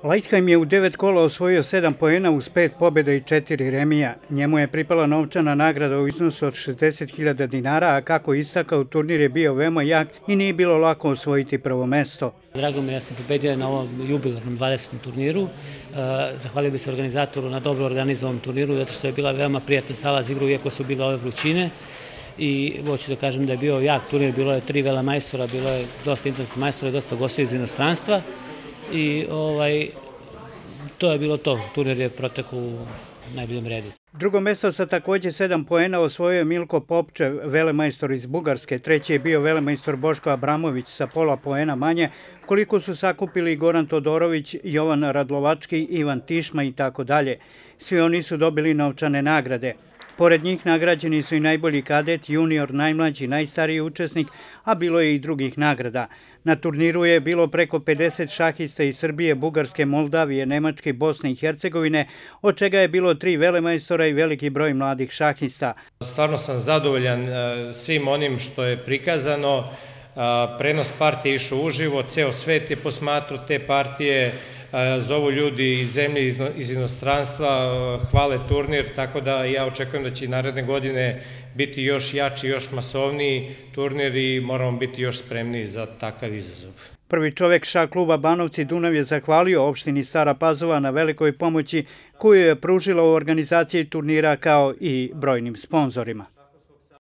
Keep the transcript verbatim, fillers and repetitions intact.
Leithheim je u devet kola osvojio sedam poena uz pet pobjeda i četiri remija. Njemu je pripala novčana nagrada u iznosu od šezdeset hiljada dinara, a kako istakao, turnir je bio veoma jak i nije bilo lako osvojiti prvo mesto. Drago mi je da sam pobedio na ovom jubilarnom dvadesetom turniru. Zahvalio bih se organizatoru na dobro organizovanom turniru, zato što je bila veoma prijatna sala za igru, iako su bile ove vrućine. I hoću da kažem da je bio jak turnir, bilo je tri velemajstora, bilo je dosta internacionalnih majstora, dosta gostiju iz inostranstva. I ovaj, to je bilo to. Turnir je protekao u najboljem redu. Drugo mesto sa takođe sedam poena osvojio je Milko Popčev, velemajstor iz Bugarske. Treći je bio velemajstor Boško Abramović sa pola poena manje, koliko su sakupili Goran Todorović, Jovan Radlovački, Ivan Tišma i tako dalje. Svi oni su dobili novčane nagrade. Pored njih nagrađeni su i najbolji kadet, junior, najmlađi, najstariji učesnik, a bilo je i drugih nagrada. Na turniru je bilo preko pedeset šahista iz Srbije, Bugarske, Moldavije, Nemačke, Bosne i Hercegovine, od čega je bilo tri velemajstora i veliki broj mladih šahista. Stvarno sam zadovoljan svim onim što je prikazano. Prenos partije išao uživo, ceo svet je posmatrao te partije, zovu ljudi iz zemlje, iz inostranstva, hvale turnir, tako da ja očekujem da će i naredne godine biti još jači, još masovniji turnir i moramo biti još spremniji za takav izazov. Prvi čovek šah kluba Banovci Dunav je zahvalio opštini Stara Pazova na velikoj pomoći koju je pružila u organizaciji turnira kao i brojnim sponzorima.